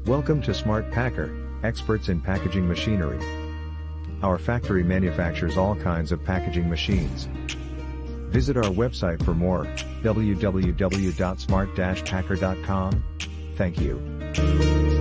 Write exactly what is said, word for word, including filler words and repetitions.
Welcome to Smart Packer, experts in packaging machinery. Our factory manufactures all kinds of packaging machines. Visit our website for more, w w w dot smart dash packer dot com. Thank you.